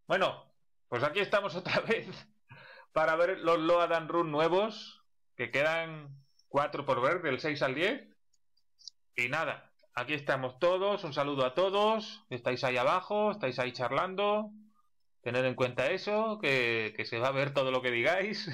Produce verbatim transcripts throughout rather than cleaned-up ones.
Bueno, pues aquí estamos otra vez para ver los Load and Run nuevos, que quedan cuatro por ver, del seis al diez. Y nada, aquí estamos todos, un saludo a todos, estáis ahí abajo, estáis ahí charlando, tened en cuenta eso, que, que se va a ver todo lo que digáis.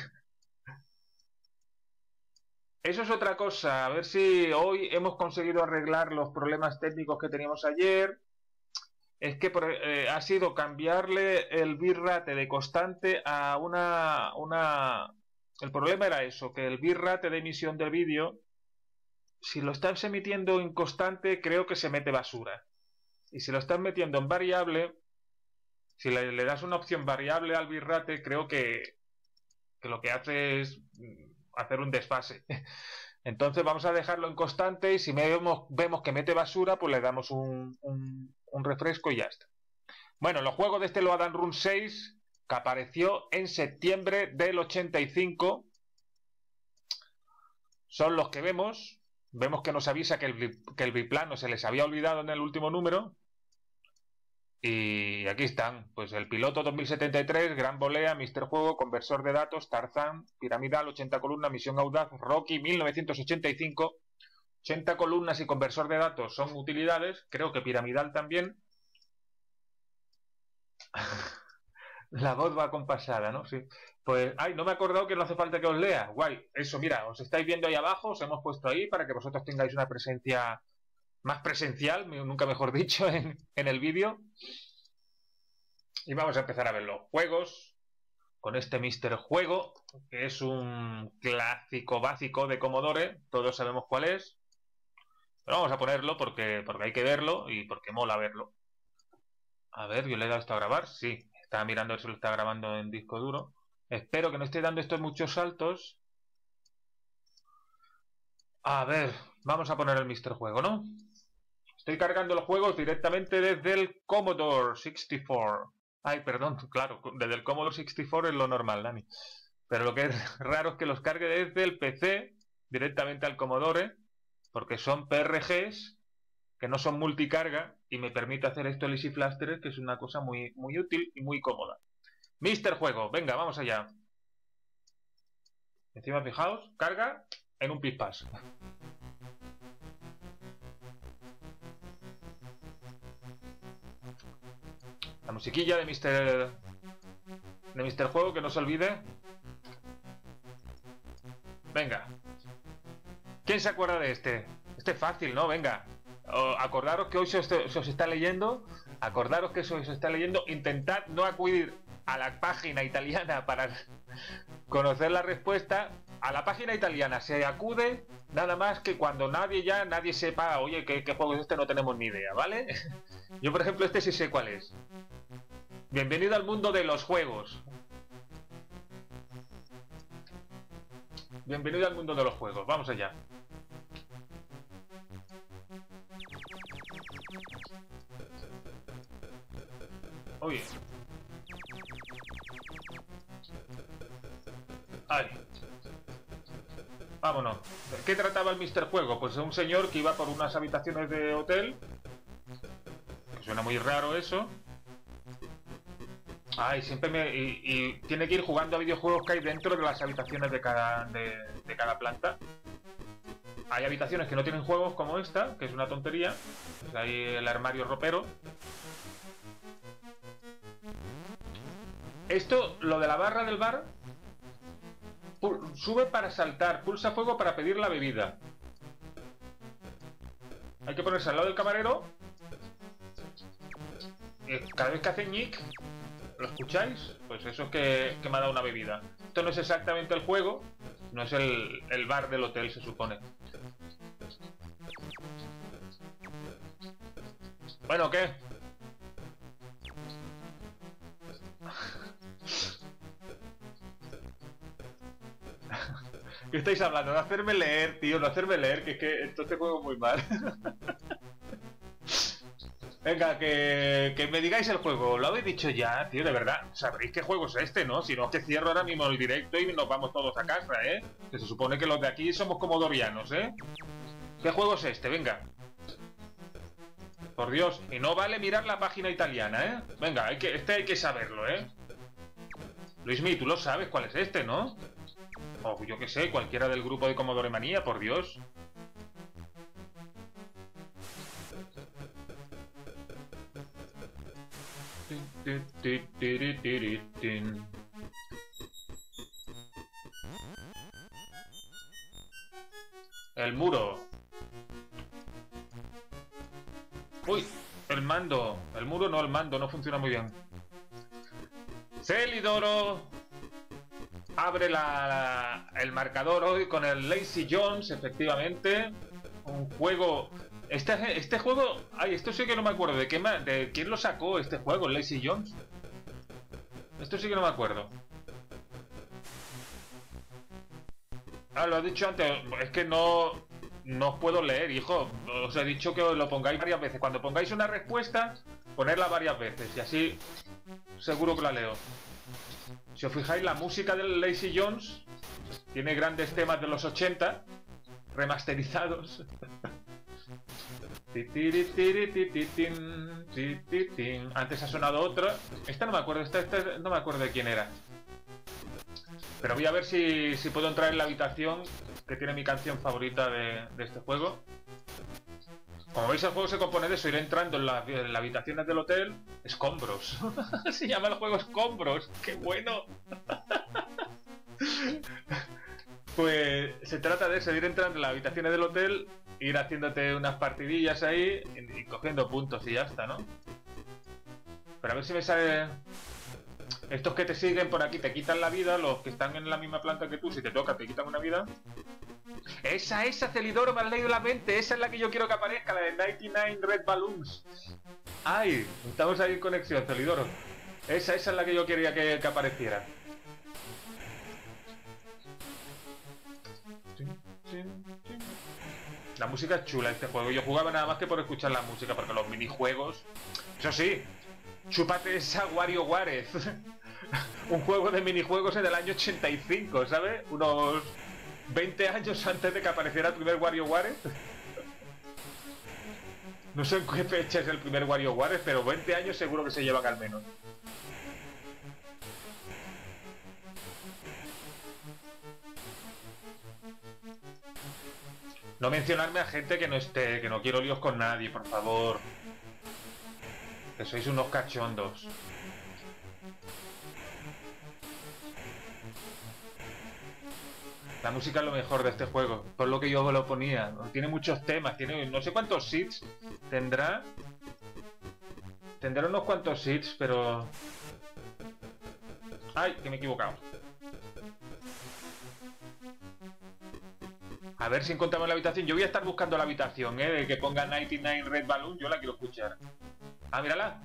Eso es otra cosa, a ver si hoy hemos conseguido arreglar los problemas técnicos que teníamos ayer. Es que eh, ha sido cambiarle el bitrate de constante a una, una... El problema era eso, que el bitrate de emisión del vídeo, si lo estás emitiendo en constante, creo que se mete basura. Y si lo estás metiendo en variable, si le, le das una opción variable al bitrate, creo que, que lo que hace es hacer un desfase. Entonces vamos a dejarlo en constante y si vemos, vemos que mete basura, pues le damos un, un, un refresco y ya está. Bueno, los juegos de este Load and Run seis, que apareció en septiembre del ochenta y cinco, son los que vemos. Vemos que nos avisa que el, que el biplano se les había olvidado en el último número. Y aquí están, pues el piloto dos mil setenta y tres, Gran Volea, Mister Juego, Conversor de Datos, Tarzán, Piramidal, ochenta columnas, Misión Audaz, Rocky, mil novecientos ochenta y cinco. ochenta columnas y Conversor de Datos son utilidades, creo que Piramidal también. La voz va compasada, ¿no? Sí. Pues, ay, no me he acordado que no hace falta que os lea. Guay, eso, mira, os estáis viendo ahí abajo, os hemos puesto ahí para que vosotros tengáis una presencia más presencial, nunca mejor dicho, en, en el vídeo. Y vamos a empezar a ver los juegos con este Mister Juego, que es un clásico básico de Commodore, todos sabemos cuál es. Pero vamos a ponerlo porque, porque hay que verlo y porque mola verlo. A ver, yo le he dado esto a grabar, sí, estaba mirando a ver si lo está grabando en disco duro. Espero que no esté dando estos muchos saltos. A ver, vamos a poner el Mister Juego, ¿no? Estoy cargando los juegos directamente desde el Commodore sesenta y cuatro. Ay, perdón, claro, desde el Commodore sesenta y cuatro es lo normal, Dani. Pero lo que es raro es que los cargue desde el P C directamente al Commodore, porque son P R Gs que no son multicarga y me permite hacer esto el Easy Flaster, que es una cosa muy, muy útil y muy cómoda. Mister Juego, venga, vamos allá. Encima, fijaos, carga en un pispás. La musiquilla de Mister de Mister Juego, que no se olvide. Venga. ¿Quién se acuerda de este? Este es fácil, ¿no? Venga. Acordaros que hoy se os, se os está leyendo. Acordaros que se os está leyendo. Intentad no acudir a la página italiana para conocer la respuesta. A la página italiana se acude nada más que cuando nadie ya, nadie sepa, oye, ¿qué, qué juego es este? No tenemos ni idea, ¿vale? Yo, por ejemplo, este sí sé cuál es. Bienvenido al mundo de los juegos. Bienvenido al mundo de los juegos. Vamos allá. Uy. Ay. Vámonos. ¿De qué trataba el Mister Juego? Pues un señor que iba por unas habitaciones de hotel. Que suena muy raro eso. Ay, siempre me... Y, y tiene que ir jugando a videojuegos que hay dentro de las habitaciones de cada, de, de cada planta. Hay habitaciones que no tienen juegos como esta, que es una tontería. Pues hay el armario ropero. Esto, lo de la barra del bar, sube para saltar, pulsa fuego para pedir la bebida. Hay que ponerse al lado del camarero. Cada vez que hace ñic, ¿lo escucháis? Pues eso es que, que me ha dado una bebida. Esto no es exactamente el juego, no es el, el bar del hotel, se supone. Bueno, ¿qué? ¿Qué estáis hablando? De hacerme leer, tío, no hacerme leer, que es que entonces juego muy mal. Venga, que, que me digáis el juego. Lo habéis dicho ya, tío, de verdad. Sabréis qué juego es este, ¿no? Si no, es que cierro ahora mismo el directo y nos vamos todos a casa, ¿eh? Que se supone que los de aquí somos comodorianos, ¿eh? ¿Qué juego es este? Venga. Por Dios. Y no vale mirar la página italiana, ¿eh? Venga, hay que, este hay que saberlo, ¿eh? Luismi, tú lo sabes cuál es este, ¿no? O yo qué sé, cualquiera del grupo de Commodore Manía, por Dios. El muro. Uy, el mando. El muro no, el mando no funciona muy bien. Celidoro abre la, el marcador hoy con el Lazy Jones, efectivamente. Un juego... Este, este juego... Ay, esto sí que no me acuerdo. ¿De, qué, ¿De quién lo sacó este juego, el Lazy Jones? Esto sí que no me acuerdo. Ah, lo he dicho antes. Es que no... No os puedo leer, hijo. Os he dicho que lo pongáis varias veces. Cuando pongáis una respuesta, ponerla varias veces. Y así seguro que la leo. Si os fijáis, la música del Lazy Jones tiene grandes temas de los ochenta remasterizados. Antes ha sonado otra. Esta no me acuerdo, esta, esta no me acuerdo de quién era. Pero voy a ver si, si puedo entrar en la habitación que tiene mi canción favorita de, de este juego. Como veis, el juego se compone de eso, ir entrando en, la, en las habitaciones del hotel. Escombros. Se llama el juego Escombros. ¡Qué bueno! Pues se trata de eso, de ir entrando en las habitaciones del hotel, ir haciéndote unas partidillas ahí y, y cogiendo puntos y ya está, ¿no? Pero a ver si me sale... Estos que te siguen por aquí te quitan la vida, los que están en la misma planta que tú, si te toca te quitan una vida. Esa, esa, Celidoro, me has leído la mente. Esa es la que yo quiero que aparezca, la de noventa y nueve Red Balloons. Ay, estamos ahí en conexión, Celidoro. Esa, esa es la que yo quería que, que apareciera. La música es chula este juego. Yo jugaba nada más que por escuchar la música, porque los minijuegos... Eso sí, chúpate esa WarioWare. Un juego de minijuegos en el año ochenta y cinco, ¿sabes? Unos veinte años antes de que apareciera el primer WarioWare. No sé en qué fecha es el primer WarioWare, pero veinte años seguro que se llevan al menos. No mencionarme a gente que no esté, que no quiero líos con nadie, por favor. Que sois unos cachondos. La música es lo mejor de este juego, por lo que yo lo ponía. Tiene muchos temas, tiene no sé cuántos seeds tendrá. Tendrá unos cuantos seeds, pero... ¡Ay! Que me he equivocado. A ver si encontramos la habitación. Yo voy a estar buscando la habitación, ¿eh? De que ponga noventa y nueve Red Balloon. Yo la quiero escuchar. Ah, mírala.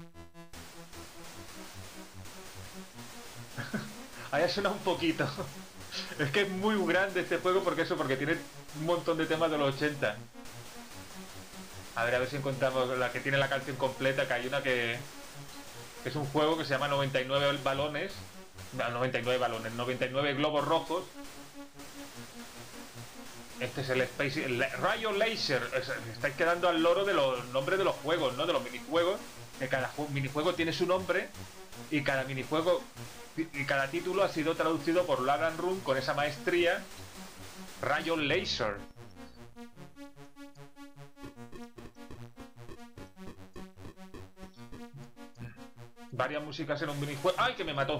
Ahí ha sonado un poquito. Es que es muy grande este juego porque eso, porque tiene un montón de temas de los ochenta. A ver, a ver si encontramos la que tiene la canción completa, que hay una que... que es un juego que se llama noventa y nueve balones. No, noventa y nueve balones, noventa y nueve globos rojos. Este es el Space... El Rayo Laser. Estáis quedando al loro de los nombres de los juegos, ¿no? De los minijuegos. Que cada minijuego tiene su nombre. Y cada minijuego... Y cada título ha sido traducido por Ladan Room con esa maestría. Rayo Laser. Varias músicas en un minijuego. ¡Ay, que me mató!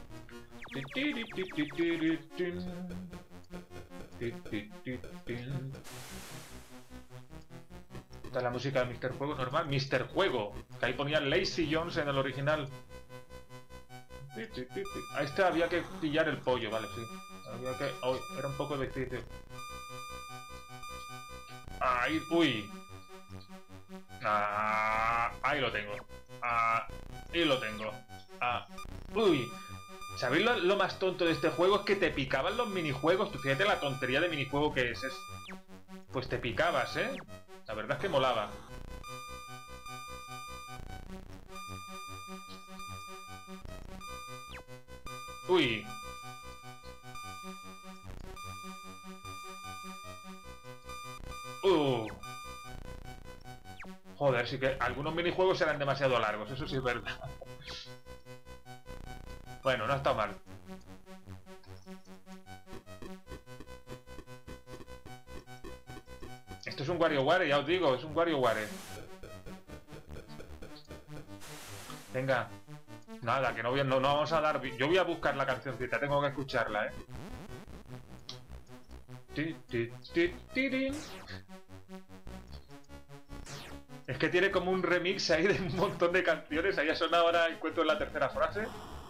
Esta es la música de míster Juego normal. míster Juego, que ahí ponía Lazy Jones en el original. A este había que pillar el pollo, vale, sí. Había que... Oh, era un poco difícil. Ahí, uy. Ah, ahí lo tengo. Ah, ahí lo tengo. Ah, uy. ¿Sabéis lo, lo más tonto de este juego? Es que te picaban los minijuegos. Tú fíjate la tontería de minijuego que es, es. Pues te picabas, ¿eh? La verdad es que molaba. Uy. Uh. Joder, sí que algunos minijuegos eran demasiado largos, eso sí es verdad. Bueno, no ha estado mal. Esto es un WarioWare, ya os digo, es un WarioWare. Venga. Nada, que no, voy, no, no vamos a dar... Yo voy a buscar la cancioncita, tengo que escucharla, ¿eh? Ti, ti, ti, ti, es que tiene como un remix ahí de un montón de canciones. Ahí ha sonado, ahora encuentro la tercera frase.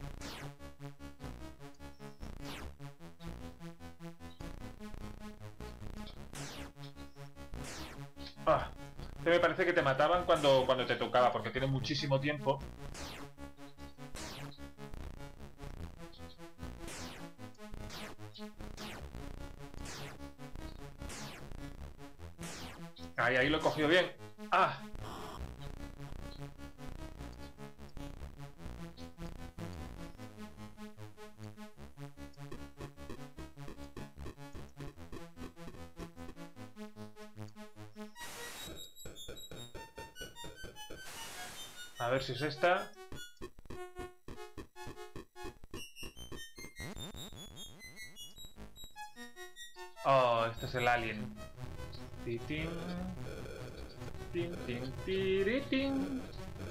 Ah, que me parece que te mataban cuando, cuando te tocaba, porque tiene muchísimo tiempo. Ahí, ahí lo he cogido bien. ¡Ah! A ver si es esta. Oh, este es el alien. Titín. Tin, tin, tiritín.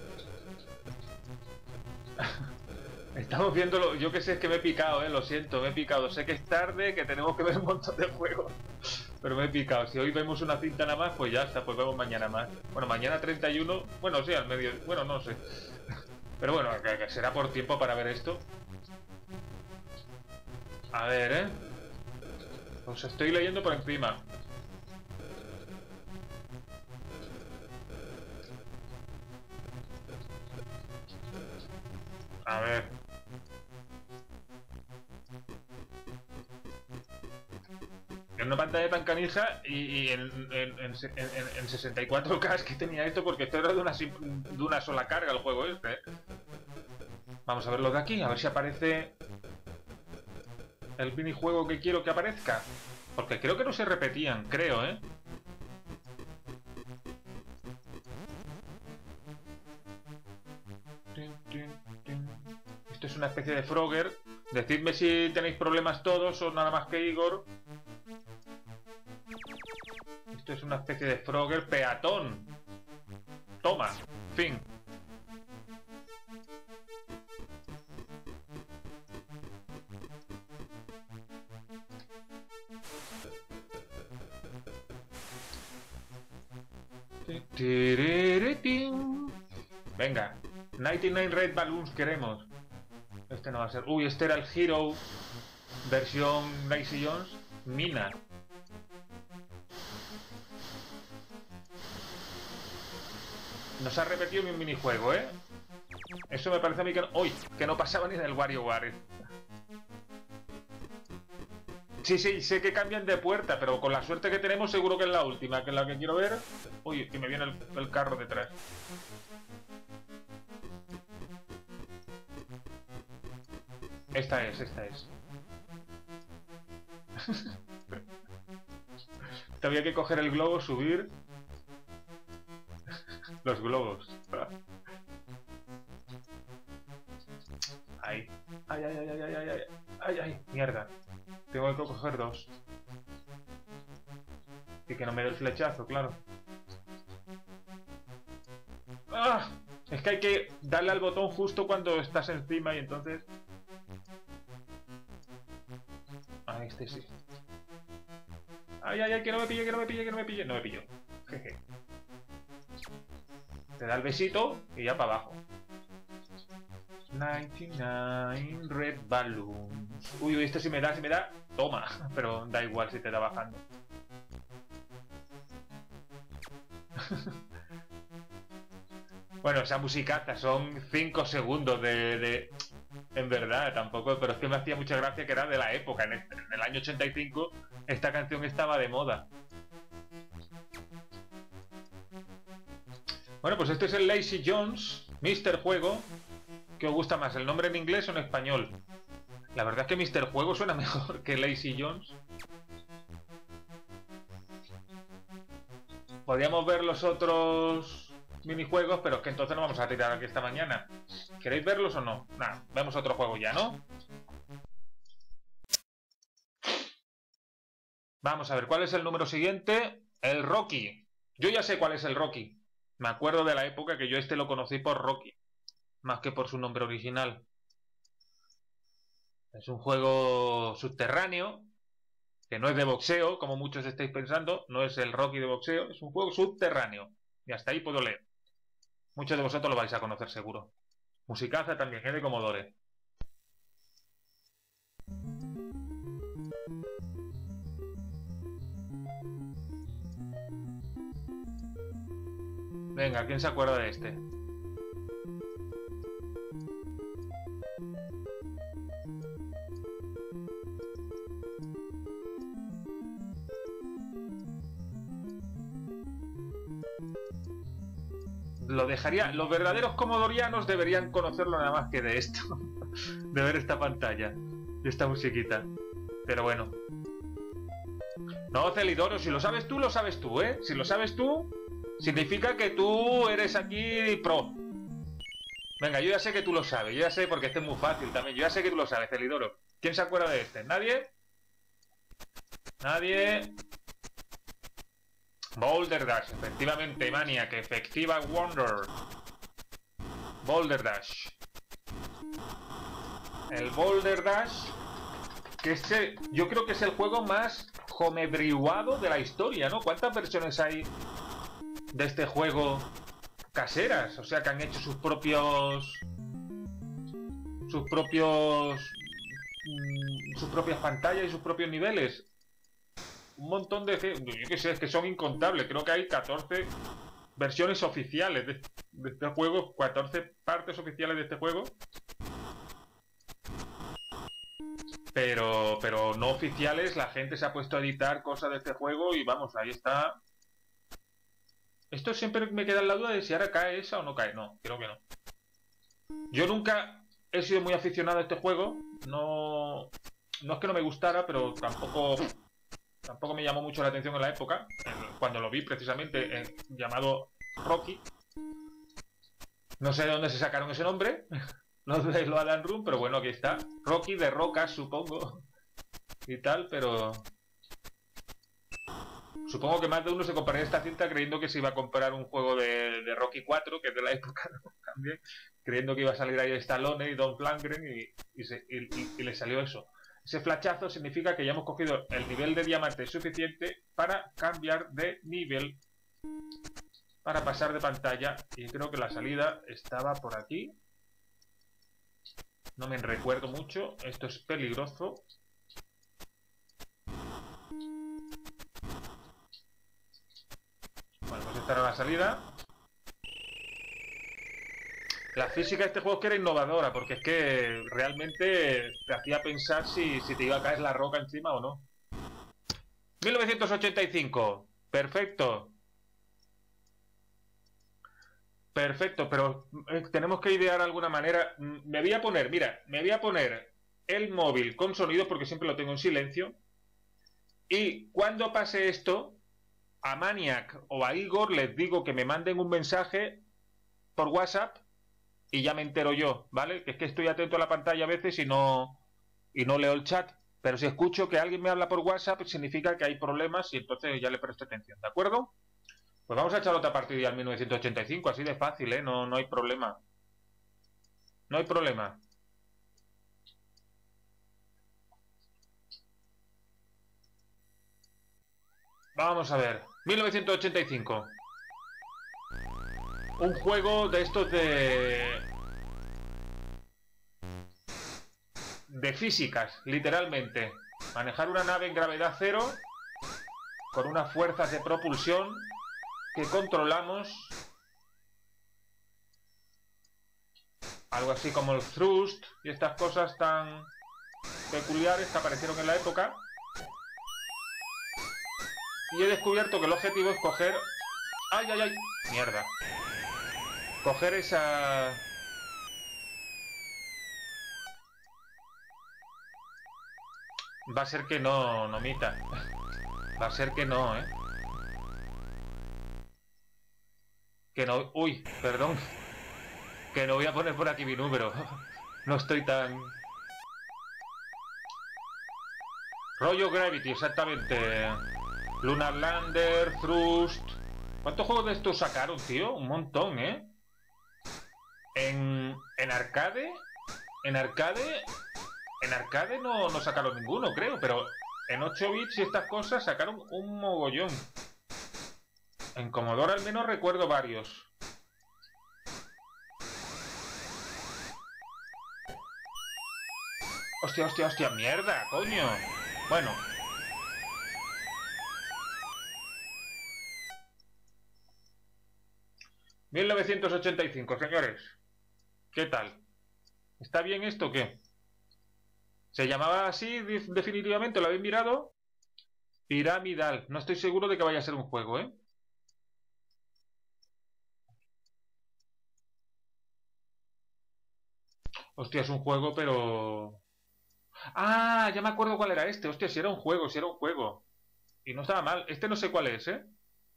Estamos viéndolo. Yo que sé, es que me he picado, eh. Lo siento, me he picado. Sé que es tarde, que tenemos que ver un montón de juegos. Pero me he picado. Si hoy vemos una cinta nada más, pues ya está. Pues vemos mañana más. Bueno, mañana treinta y uno. Bueno, sí, al medio. Bueno, no sé. Pero bueno, que, que será por tiempo para ver esto. A ver, eh. Os estoy leyendo por encima. A ver. En una pantalla tan canija y, y en, en, en, en, en sesenta y cuatro K es que tenía esto, porque esto era de una, de una sola carga el juego este. Vamos a verlo de aquí, a ver si aparece el minijuego que quiero que aparezca. Porque creo que no se repetían, creo, ¿eh? Esto es una especie de Frogger. Decidme si tenéis problemas todos o nada más que Igor. Esto es una especie de Frogger peatón. Toma, fin. Venga, noventa y nueve Red Balloons queremos. Este no va a ser. Uy, este era el Hero versión Lazy Jones. Mina. Nos ha repetido mi minijuego, ¿eh? Eso me parece a mí que no... ¡Uy! Que no pasaba ni del WarioWare. Sí, sí, sé que cambian de puerta, pero con la suerte que tenemos seguro que es la última, que es la que quiero ver. Uy, que me viene el, el carro detrás. Esta es, esta es. Había que coger el globo, subir. Los globos. Ay. Ay, ay, ay, ay, ay, ay, ay, ay, mierda. Tengo que coger dos. Y que no me dé el flechazo, claro. ¡Ah! Es que hay que darle al botón justo cuando estás encima y entonces... Ah, este sí. Ay, ay, ay, que no me pille, que no me pille, que no me pille. No me pillo. Jeje. Te da el besito y ya para abajo. noventa y nueve Red Balloons. Uy, uy, esto si me da, si me da, toma. Pero da igual si te da bajando. Bueno, esa musicaza son cinco segundos de, de... En verdad, tampoco, pero es que me hacía mucha gracia que era de la época. En, este, en el año ochenta y cinco esta canción estaba de moda. Bueno, pues este es el Lazy Jones, míster Juego. ¿Qué os gusta más, el nombre en inglés o en español? La verdad es que míster Juego suena mejor que Lazy Jones. Podríamos ver los otros... minijuegos, pero es que entonces no vamos a tirar aquí esta mañana. ¿Queréis verlos o no? Nada, vemos otro juego ya, ¿no? Vamos a ver, ¿cuál es el número siguiente? El Rocky. Yo ya sé cuál es el Rocky. Me acuerdo de la época que yo este lo conocí por Rocky, más que por su nombre original. Es un juego subterráneo, que no es de boxeo, como muchos estáis pensando, no es el Rocky de boxeo, es un juego subterráneo. Y hasta ahí puedo leer. Muchos de vosotros lo vais a conocer seguro. Musicaza también, es de Commodore. Venga, ¿quién se acuerda de este? Lo dejaría... Los verdaderos comodorianos deberían conocerlo nada más que de esto. De ver esta pantalla y esta musiquita. Pero bueno. No, Celidoro, si lo sabes tú, lo sabes tú, ¿eh? Si lo sabes tú, significa que tú eres aquí pro. Venga, yo ya sé que tú lo sabes. Yo ya sé, porque este es muy fácil también. Yo ya sé que tú lo sabes, Celidoro. ¿Quién se acuerda de este? ¿Nadie? ¿Nadie? Boulder Dash, efectivamente, Maniac, efectiva Wonder. Boulder Dash. El Boulder Dash, que este, yo creo que es el juego más homebrewado de la historia, ¿no? ¿Cuántas versiones hay de este juego caseras? O sea, que han hecho sus propios... Sus propios... Mmm, sus propias pantallas y sus propios niveles. Un montón de... Yo qué sé, es que son incontables. Creo que hay catorce versiones oficiales de, de este juego. catorce partes oficiales de este juego. Pero, pero no oficiales. La gente se ha puesto a editar cosas de este juego y vamos, ahí está. Esto siempre me queda en la duda de si ahora cae esa o no cae. No, creo que no. Yo nunca he sido muy aficionado a este juego. No, no es que no me gustara, pero tampoco... Tampoco me llamó mucho la atención en la época, cuando lo vi precisamente, eh, llamado Rocky. No sé de dónde se sacaron ese nombre, no de lo Alan Room, pero bueno, aquí está. Rocky de rocas, supongo, y tal, pero... Supongo que más de uno se compraría esta cinta creyendo que se iba a comprar un juego de, de Rocky cuatro, que es de la época, ¿no? También, creyendo que iba a salir ahí Stallone y Don Lundgren, y, y, se, y, y, y le salió eso. Ese flachazo significa que ya hemos cogido el nivel de diamante suficiente para cambiar de nivel, para pasar de pantalla. Y creo que la salida estaba por aquí. No me recuerdo mucho. Esto es peligroso. Bueno, pues esta era la salida. La física de este juego es que era innovadora, porque es que realmente te hacía pensar si, si te iba a caer la roca encima o no. mil novecientos ochenta y cinco. Perfecto. Perfecto, pero eh, tenemos que idear alguna manera. Me voy a poner, mira, me voy a poner el móvil con sonido porque siempre lo tengo en silencio. Y cuando pase esto, a Maniac o a Igor les digo que me manden un mensaje por WhatsApp. Y ya me entero yo, ¿vale? Que es que estoy atento a la pantalla a veces y no, y no leo el chat. Pero si escucho que alguien me habla por WhatsApp, significa que hay problemas y entonces ya le presto atención, ¿de acuerdo? Pues vamos a echar otra partida al mil novecientos ochenta y cinco, así de fácil, ¿eh? No, no hay problema. No hay problema. Vamos a ver. mil novecientos ochenta y cinco. Un juego de estos de... de físicas, literalmente. Manejar una nave en gravedad cero con unas fuerzas de propulsión que controlamos. Algo así como el thrust y estas cosas tan peculiares que aparecieron en la época. Y he descubierto que el objetivo es coger... ¡Ay, ay, ay! ¡Mierda! Coger esa... Va a ser que no, Nomita. Va a ser que no, ¿eh? Que no... Uy, perdón. Que no voy a poner por aquí mi número. No estoy tan... Rollo Gravity, exactamente. Lunar Lander, Thrust... ¿Cuántos juegos de estos sacaron, tío? Un montón, ¿eh? En... En arcade... En arcade... En arcade no, no sacaron ninguno, creo, pero... En ocho bits y estas cosas sacaron un mogollón. En Commodore al menos recuerdo varios. Hostia, hostia, hostia, mierda, coño. Bueno. mil novecientos ochenta y cinco, señores. ¿Qué tal? ¿Está bien esto o qué? ¿Se llamaba así definitivamente? ¿Lo habéis mirado? Piramidal. No estoy seguro de que vaya a ser un juego, ¿eh? Hostia, es un juego, pero... Ah, ya me acuerdo cuál era este. Hostia, si era un juego, si era un juego. Y no estaba mal. Este no sé cuál es, ¿eh?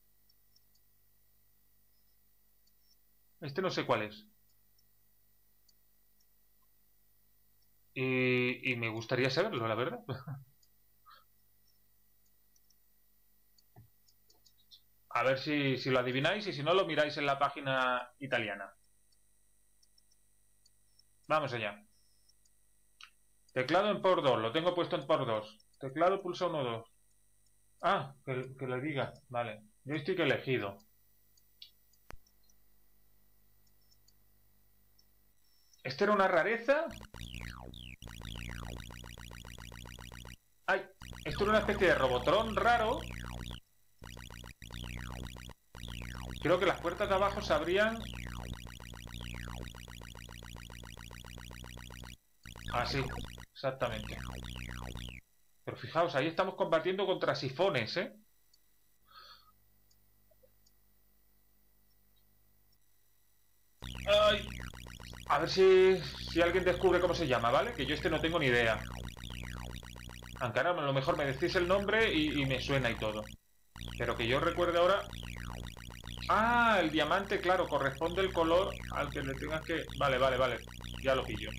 Este no sé cuál es. Y, y me gustaría saberlo, la verdad. A ver si, si lo adivináis y si no lo miráis en la página italiana. Vamos allá. Teclado en por dos, lo tengo puesto en por dos. Teclado pulsa uno dos. Ah, que, que le diga. Vale. Joystick elegido. ¿Este era una rareza? ¡Ay! Esto era una especie de Robotron raro. Creo que las puertas de abajo se abrían... Así, exactamente. Pero fijaos, ahí estamos combatiendo contra sifones, ¿eh? ¡Ay! A ver si, si alguien descubre cómo se llama, ¿vale? Que yo este no tengo ni idea. Aunque ahora a lo mejor me decís el nombre y, y me suena y todo. Pero que yo recuerde ahora... Ah, el diamante, claro, corresponde el color al que le tengas que... Vale, vale, vale. Ya lo pillo.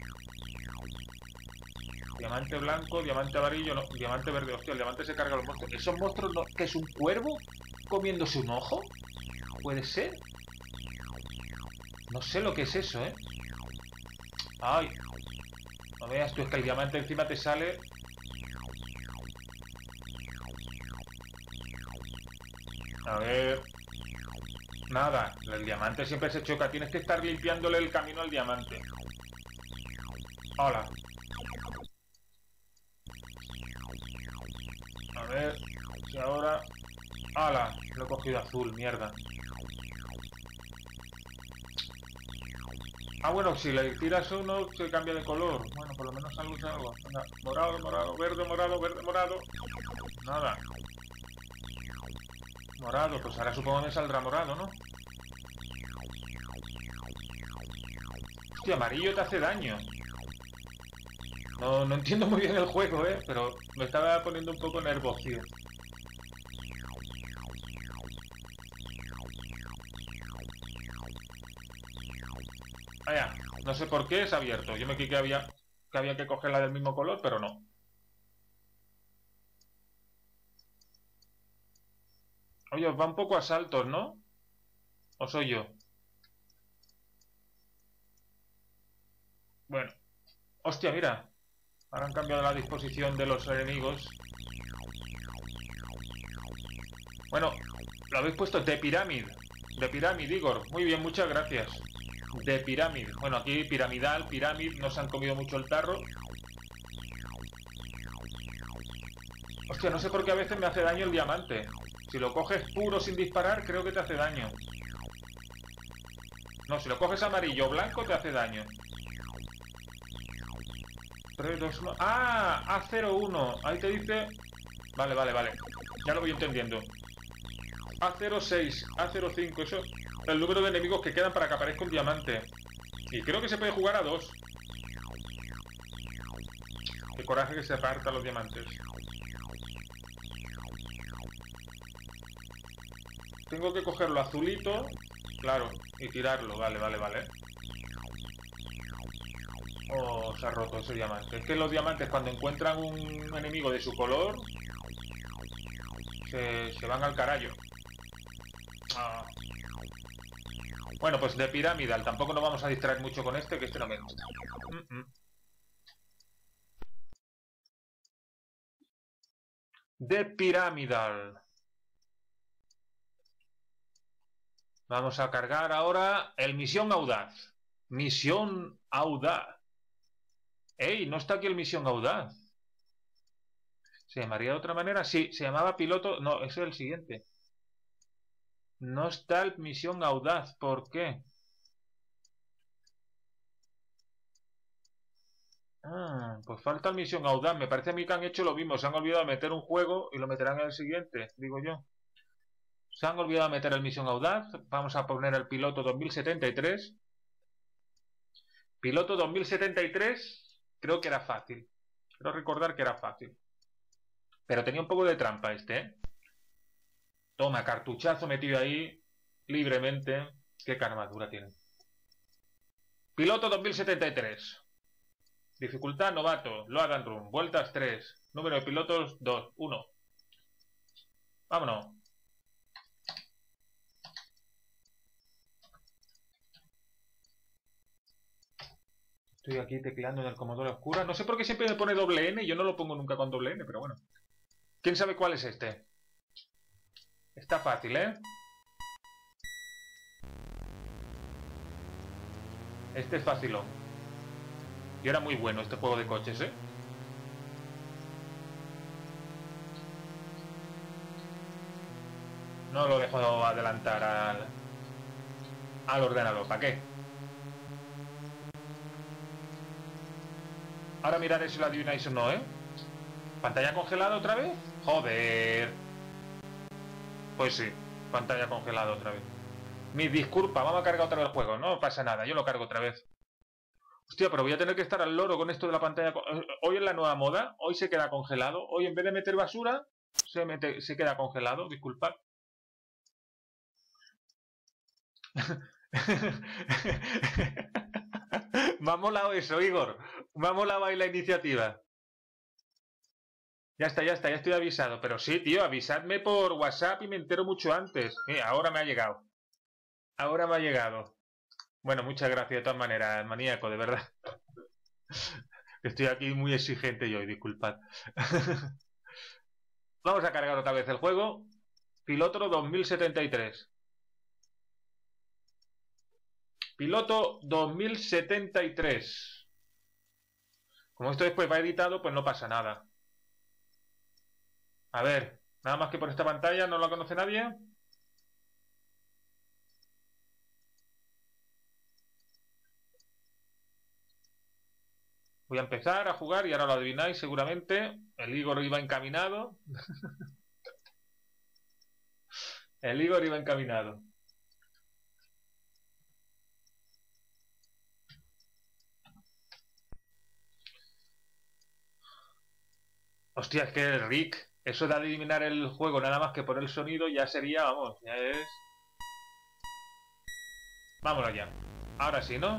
Diamante blanco, diamante amarillo, no, diamante verde. Hostia, el diamante se carga a los monstruos. ¿Esos monstruos no? ¿Qué es un cuervo comiéndose un ojo? ¿Puede ser? No sé lo que es eso, ¿eh? Ay. No veas tú, es que el diamante encima te sale... A ver... Nada, el diamante siempre se choca. Tienes que estar limpiándole el camino al diamante. Hola. A ver si ahora... ¡Hala! Lo he cogido azul, mierda. Ah, bueno, si le tiras uno se cambia de color. Bueno, por lo menos algo es algo. Venga, morado, morado, verde, morado, verde, morado. Nada. Morado, pues ahora supongo que saldrá morado, ¿no? Hostia, amarillo te hace daño. No, no entiendo muy bien el juego, ¿eh? Pero me estaba poniendo un poco nervioso. Vaya, no sé por qué es abierto. Yo me creí que había que había que cogerla del mismo color, pero no. Oye, os va un poco a saltos, ¿no? ¿O soy yo? Bueno. Hostia, mira. Ahora han cambiado la disposición de los enemigos. Bueno, lo habéis puesto de pirámide. De pirámide, Igor. Muy bien, muchas gracias. De pirámide. Bueno, aquí piramidal, pirámide. No se han comido mucho el tarro. Hostia, no sé por qué a veces me hace daño el diamante. Si lo coges puro sin disparar, creo que te hace daño. No, si lo coges amarillo o blanco, te hace daño. tres, dos, uno... ¡Ah! A cero uno. Ahí te dice... Vale, vale, vale. Ya lo voy entendiendo. A cero seis, A cero cinco. Eso es el número de enemigos que quedan para que aparezca un diamante. Y creo que se puede jugar a dos. Qué coraje que se aparta los diamantes. Tengo que cogerlo azulito. claro, y tirarlo, vale, vale, vale. Oh, se ha roto ese diamante. Es que los diamantes cuando encuentran un enemigo de su color se, se van al carajo. Ah. Bueno, pues de Pyramidal tampoco nos vamos a distraer mucho con este, que este no me gusta. Mm -mm. De Pyramidal. Vamos a cargar ahora el Misión Audaz. Misión Audaz. ¡Ey! ¿No está aquí el Misión Audaz? ¿Se llamaría de otra manera? Sí, se llamaba Piloto... No, ese es el siguiente. No está el Misión Audaz. ¿Por qué? Ah, pues falta el Misión Audaz. Me parece a mí que han hecho lo mismo. Se han olvidado de meter un juego y lo meterán en el siguiente, digo yo. Se han olvidado de meter el Misión Audaz. Vamos a poner el Piloto dos mil setenta y tres. Piloto dos mil setenta y tres, creo que era fácil. Quiero recordar que era fácil. Pero tenía un poco de trampa este, ¿eh? Toma, cartuchazo metido ahí, libremente. ¿Qué armadura tiene? Piloto dos mil setenta y tres. Dificultad novato, load and run, vueltas tres. Número de pilotos dos, uno. Vámonos. Estoy aquí tecleando en el Commodore Oscura. No sé por qué siempre me pone doble N y yo no lo pongo nunca con doble N, pero bueno. ¿Quién sabe cuál es este? Está fácil, ¿eh? Este es facilón. Y era muy bueno este juego de coches, ¿eh? No lo dejo adelantar al, al ordenador. ¿Para qué? Ahora miraré si lo adivináis o no, ¿eh? ¿Pantalla congelada otra vez? ¡Joder! Pues sí, pantalla congelada otra vez. Mis disculpas, vamos a cargar otra vez el juego. No pasa nada, yo lo cargo otra vez. Hostia, pero voy a tener que estar al loro con esto de la pantalla. Hoy es la nueva moda, hoy se queda congelado. Hoy en vez de meter basura, se, mete, se queda congelado, disculpad. Me ha molado eso, Igor. Me ha molado ahí la iniciativa. Ya está, ya está, ya estoy avisado. Pero sí, tío, avisadme por WhatsApp y me entero mucho antes. Eh, ahora me ha llegado. Ahora me ha llegado. Bueno, muchas gracias de todas maneras, maníaco, de verdad. Estoy aquí muy exigente yo, y disculpad. Vamos a cargar otra vez el juego. Piloto dos mil setenta y tres. Piloto dos mil setenta y tres. Como esto después va editado, pues no pasa nada. A ver, nada más que por esta pantalla, ¿no lo conoce nadie? Voy a empezar a jugar y ahora lo adivináis seguramente. El Igor iba encaminado. El Igor iba encaminado. Hostia, es que el Rick, eso de adivinar el juego nada más que por el sonido ya sería, vamos, ya es... Vámonos ya. Ahora sí, ¿no?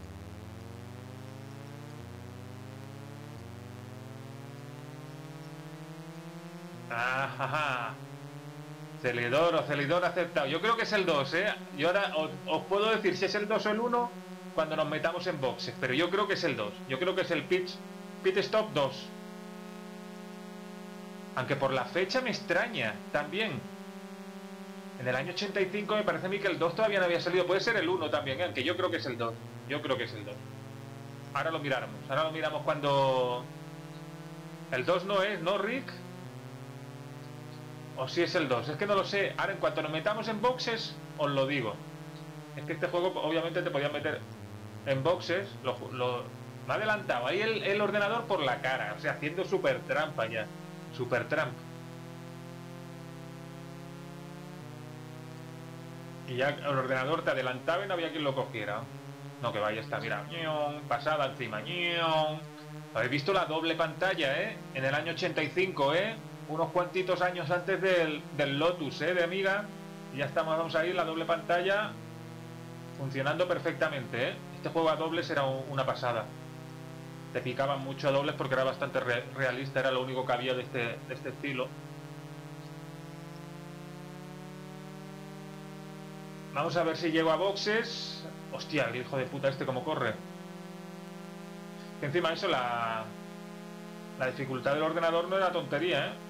Ajaja. Celidor o Celidor aceptado. Yo creo que es el dos, ¿eh? Yo ahora os, os puedo decir si es el dos o el uno cuando nos metamos en boxes, pero yo creo que es el dos. Yo creo que es el Pit, Pit Stop dos. Aunque por la fecha me extraña también. En el año ochenta y cinco me parece a mí que el dos todavía no había salido. Puede ser el uno también, ¿eh? Aunque yo creo que es el dos. Yo creo que es el dos. Ahora lo miramos. Ahora lo miramos cuando... El dos no es, ¿no, Rick? O si es el dos. Es que no lo sé. Ahora en cuanto nos metamos en boxes, os lo digo. Es que este juego obviamente te podías meter en boxes. Lo, lo... Me ha adelantado ahí el, el ordenador por la cara. O sea, haciendo super trampa ya. Super trampa. Y ya el ordenador te adelantaba y no había quien lo cogiera. No, que vaya, está, mira. Pasada encima. Habéis visto la doble pantalla, ¿eh? En el año ochenta y cinco, ¿eh? Unos cuantitos años antes del, del Lotus, ¿eh? De Amiga. Y ya estamos, vamos a ir, la doble pantalla. Funcionando perfectamente, ¿eh? Este juego a dobles era un, una pasada. Te picaban mucho a dobles porque era bastante re realista, era lo único que había de este, de este estilo. Vamos a ver si llego a boxes. Hostia, el hijo de puta este como corre. Que encima eso, la, la dificultad del ordenador no era tontería, ¿eh?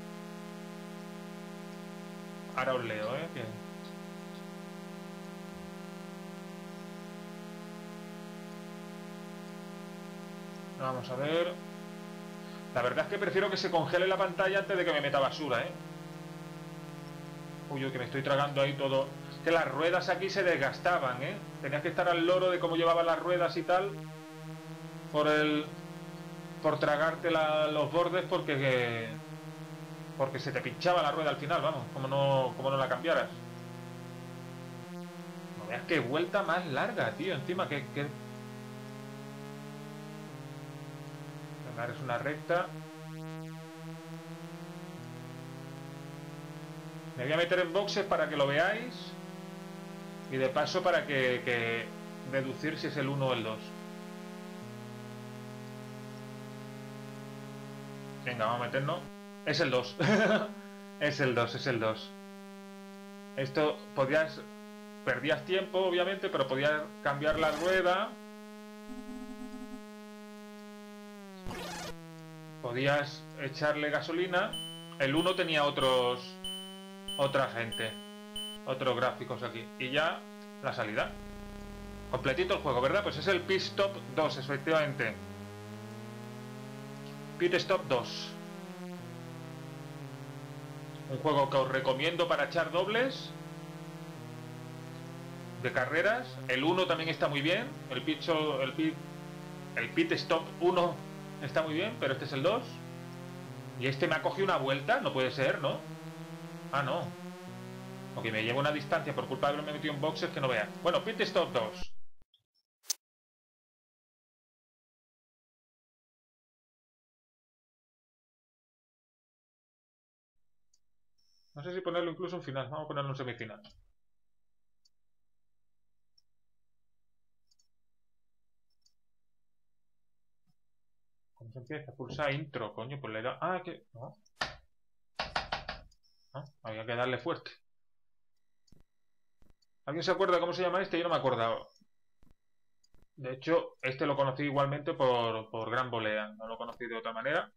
Ahora os leo, ¿eh? Que... Vamos a ver. La verdad es que prefiero que se congele la pantalla antes de que me meta basura, ¿eh? Uy, uy, que me estoy tragando ahí todo. Que las ruedas aquí se desgastaban, ¿eh? Tenías que estar al loro de cómo llevaban las ruedas y tal. Por el... Por tragarte la, los bordes porque... Que... Porque se te pinchaba la rueda al final, vamos. Como no, como no la cambiaras. No veas qué vuelta más larga, tío. Encima que... que... Venga, es una recta. Me voy a meter en boxes para que lo veáis. Y de paso para que, que deducir si es el uno o el dos. Venga, vamos a meternos. Es el dos. Es el dos, es el dos. Esto podías... Perdías tiempo, obviamente, pero podías cambiar la rueda. Podías echarle gasolina. El uno tenía otros... Otra gente. Otros gráficos aquí. Y ya la salida. Completito el juego, ¿verdad? Pues es el Pit Stop dos, efectivamente. Pit Stop dos. Un juego que os recomiendo para echar dobles. De carreras. El uno también está muy bien. El Pit, el Pit, el Pit Stop uno está muy bien, pero este es el dos. Y este me ha cogido una vuelta. No puede ser, ¿no? Ah, no. Ok, me llevo una distancia por culpa de haberme metido en boxes que no vea. Bueno, Pit Stop dos. No sé si ponerlo incluso en final. Vamos a ponerlo en semifinal. ¿Cómo se empieza? Pulsa intro, coño, pues le da... Ah, que... No. No, había que darle fuerte. ¿Alguien se acuerda cómo se llama este? Yo no me acordaba. De hecho, este lo conocí igualmente por, por Gran Volea. No lo conocí de otra manera.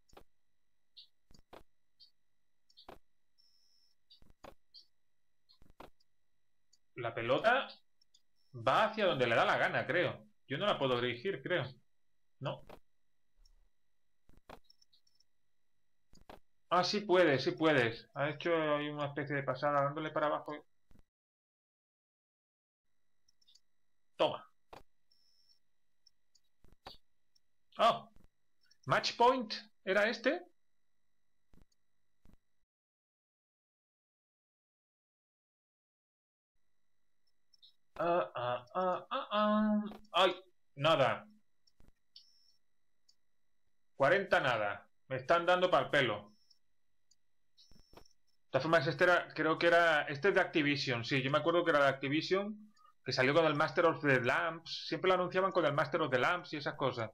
La pelota va hacia donde le da la gana, creo. Yo no la puedo dirigir, creo. No. Ah, sí puedes, sí puedes. Ha hecho ahí una especie de pasada dándole para abajo. Toma. Oh. Match point. ¿Era este? Ah, ah, ah, ah, ah. Ay, nada. cuarenta nada. Me están dando para el pelo. De todas formas, este era, creo que era, este es de Activision, sí, yo me acuerdo que era de Activision, que salió con el Master of the Lamps, siempre lo anunciaban con el Master of the Lamps y esas cosas.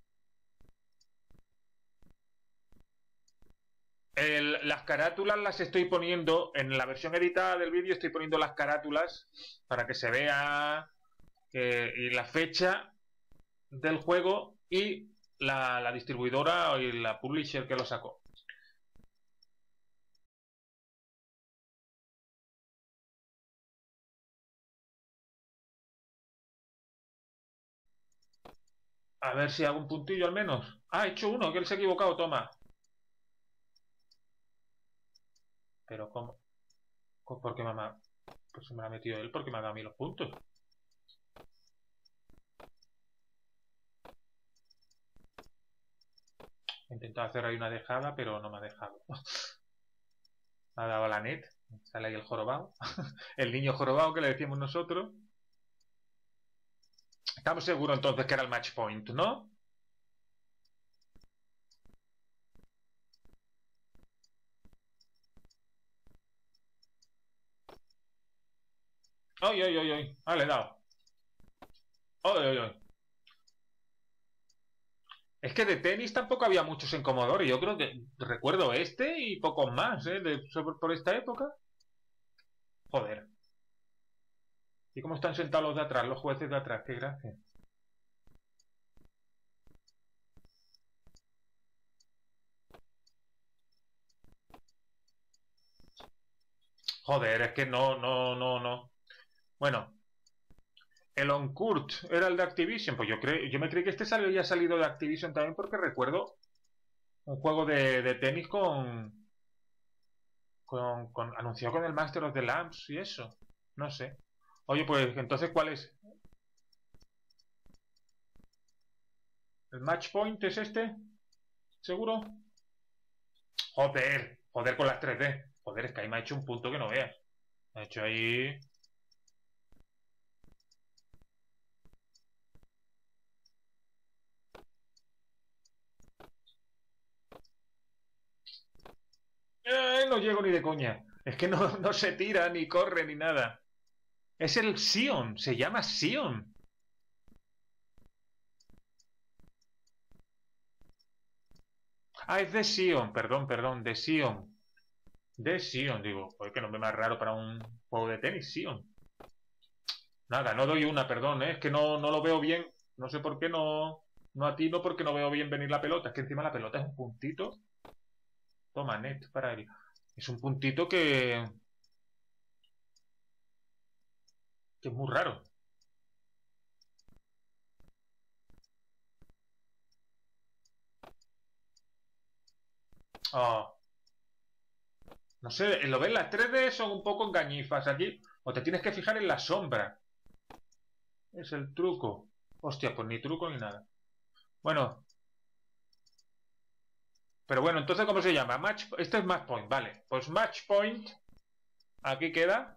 El, las carátulas las estoy poniendo, en la versión editada del vídeo estoy poniendo las carátulas para que se vea que, y la fecha del juego y la, la distribuidora y la publisher que lo sacó. A ver si hago un puntillo al menos. Ah, he hecho uno, que él se ha equivocado, toma. Pero ¿cómo? ¿Por qué mamá? Pues se me ha metido él porque me ha dado a mí los puntos. He intentado hacer ahí una dejada, pero no me ha dejado. Me ha dado la net. Sale ahí el jorobado. El niño jorobado que le decíamos nosotros. Estamos seguros entonces que era el match point, ¿no? ¡Ay, ay, ay, ay! Ah, le he dado. Oh, oh, oh. Es que de tenis tampoco había muchos en Commodore. Yo creo que recuerdo este y pocos más, ¿eh? De, sobre, por esta época. Joder. ¿Y cómo están sentados los de atrás, los jueces de atrás? Qué gracia. Joder, es que no, no, no, no. Bueno, el Oncourt era el de Activision. Pues yo creo, yo me creí que este salió ya salido de Activision también porque recuerdo un juego de, de tenis con, con, con anunciado con el Master of the Lamps y eso. No sé. Oye, pues entonces, ¿cuál es? ¿El Match Point es este? ¿Seguro? Joder, joder con las tres D. Joder, es que ahí me ha hecho un punto que no veas. Me ha hecho ahí. Eh, no llego ni de coña. Es que no, no se tira, ni corre, ni nada. Es el Sion, se llama Sion. Ah, es de Sion, perdón, perdón, de Sion. De Sion, digo, joder, que nombre más raro para un juego de tenis, Sion. Nada, no doy una, perdón, ¿eh? Es que no, no lo veo bien. No sé por qué no, no atino porque no veo bien venir la pelota. Es que encima la pelota es un puntito. Toma, net para él. Es un puntito que, que es muy raro. Oh, no sé, lo ves, las tres D son un poco engañifas aquí. O te tienes que fijar en la sombra. Es el truco. Hostia, pues ni truco ni nada. Bueno, pero bueno, entonces, ¿cómo se llama? Match, este es Match Point, vale. Pues Match Point, aquí queda.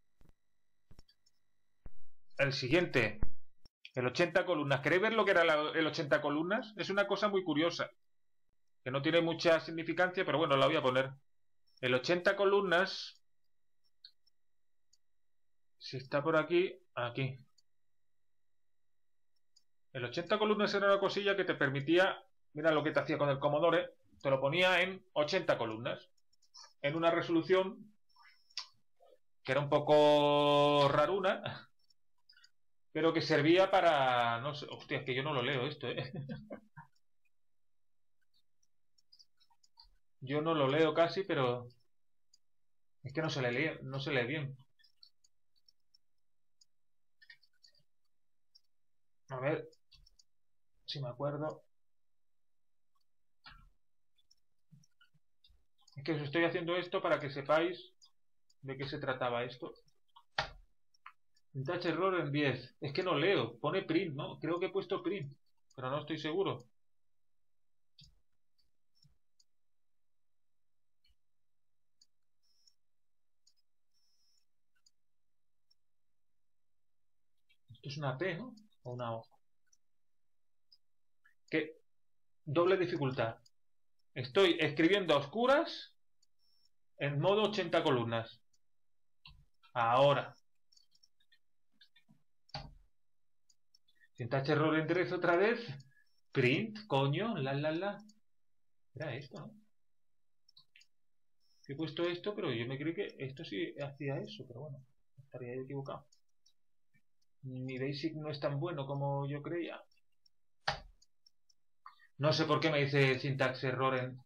El siguiente, el ochenta columnas. ¿Queréis ver lo que era la- el ochenta columnas? Es una cosa muy curiosa, que no tiene mucha significancia, pero bueno, la voy a poner. El ochenta columnas, si está por aquí, aquí. El ochenta columnas era una cosilla que te permitía, mira lo que te hacía con el Commodore, te lo ponía en ochenta columnas, en una resolución que era un poco raruna, pero que servía para, no sé, hostia, es que yo no lo leo esto, ¿eh? Yo no lo leo casi, pero es que no se lee, no se lee bien. A ver si me acuerdo. Es que os estoy haciendo esto para que sepáis de qué se trataba esto. Touch error en diez. Es que no leo. Pone print, ¿no? Creo que he puesto print, pero no estoy seguro. Esto es una P, ¿no? O una O. ¿Qué? Doble dificultad. Estoy escribiendo a oscuras en modo ochenta columnas. Ahora. Sin touch error en diez otra vez. Print, coño, la la la. Era esto, ¿no? He puesto esto, pero yo me creí que esto sí hacía eso, pero bueno, estaría equivocado. Mi basic no es tan bueno como yo creía. No sé por qué me dice syntax error en...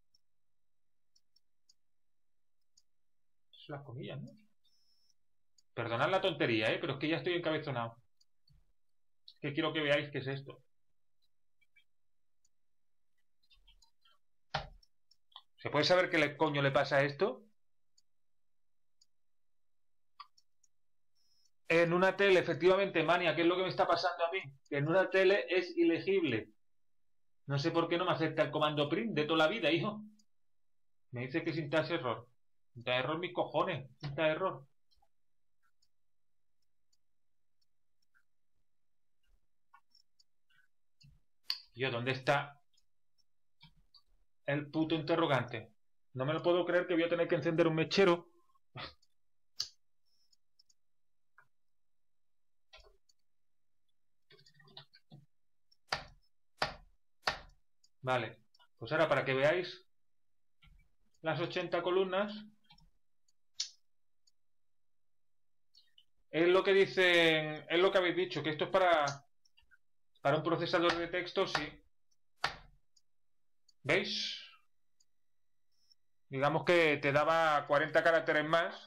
Son las comillas, ¿no? Perdonad la tontería, ¿eh? Pero es que ya estoy encabezonado. Que quiero que veáis qué es esto. ¿Se puede saber qué le, coño le pasa a esto? En una tele, efectivamente, Mania, ¿qué es lo que me está pasando a mí? Que en una tele es ilegible. No sé por qué no me acepta el comando print de toda la vida, hijo. Me dice que syntax error. Syntax error mis cojones. Syntax error. Tío, ¿dónde está el puto interrogante? No me lo puedo creer que voy a tener que encender un mechero. Vale, pues ahora para que veáis las ochenta columnas, es lo que dicen, es lo que habéis dicho, que esto es para, para un procesador de texto, sí. ¿Veis? Digamos que te daba cuarenta caracteres más